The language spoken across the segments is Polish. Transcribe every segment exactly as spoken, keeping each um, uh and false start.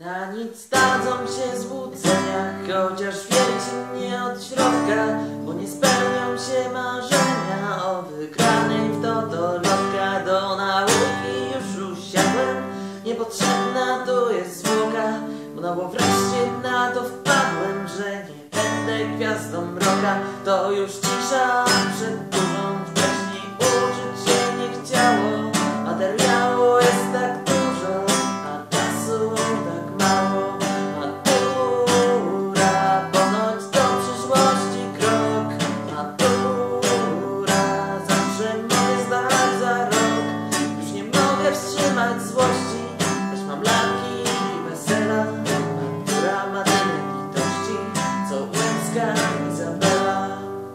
Na nic dadzą się złudzenia, chociaż wierci mnie od środka, bo nie spełnią się marzenia o wygranej w totolotka. Do nauki już usiadłem, niepotrzebna tu jest zwłoka, no bo wreszcie na to wpadłem, że nie będę gwiazdą rocka. To już cisza przed burzą, wcześniej uczyć się nie chciało, materiału jest tak dużo, a czasu tak mało. Matura, ponoć do przyszłości krok, matura, zawsze mogę zdać za rok. Już nie mogę wstrzymać złości, też mam lalki i wesela. Matura ma tyle litości, co Łęcka Izabela.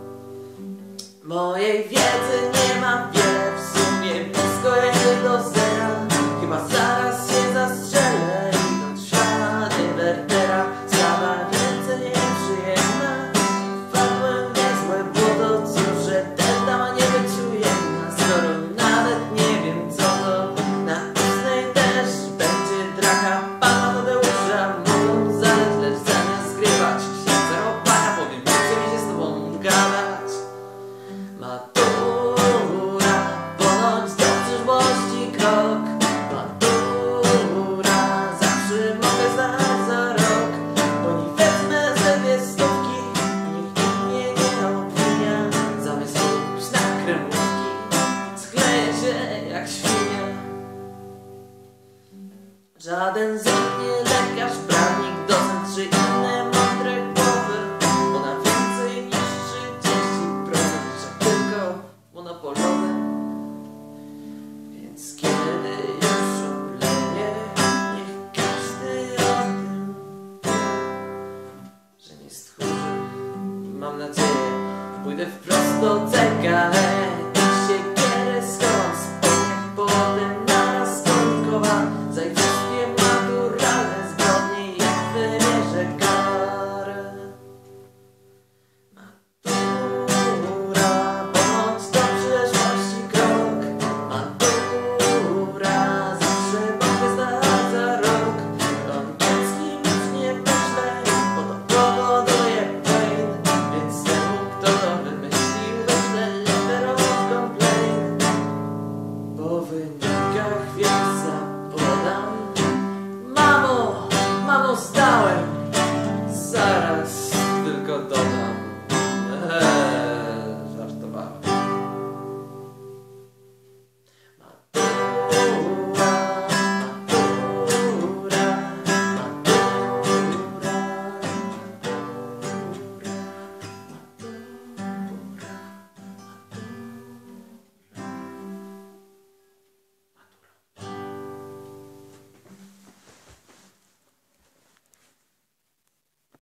Mojej wiedzy nie mam wiele, w sumie blisko jej do zera. Chyba zaraz się zastrzelę, idąc w ślady Wertera. Sprawa więcej nieprzyjemna, wpadłem w niezłe błoto. Cóż, że delta ma nie być ujemna, skoro nawet nie wiem co to. Na ustnej też będzie draka pana Tadeusza. Mogą zadać, lecz zamiast zgrywać księdza robaka, powiem, nie chce mi się z tobą gadać. Matura, ponoć do przyszłości krok, matura, zawsze mogę zdać za rok, bo nie wezmę ze dwie stówki, nikt mnie nie opinia, zamiast kupić na kremówki, schleję się jak świnia. Żaden z mnie lekarz, prawnik, docent czy inne mądre głowy, bo na więcej niż trzydzieści procent że tylko monopolowy. Więc kiedy już omdleję, niech każdy o tym, że nie stchórzę. I mam nadzieję, pójdę wprost do C K E.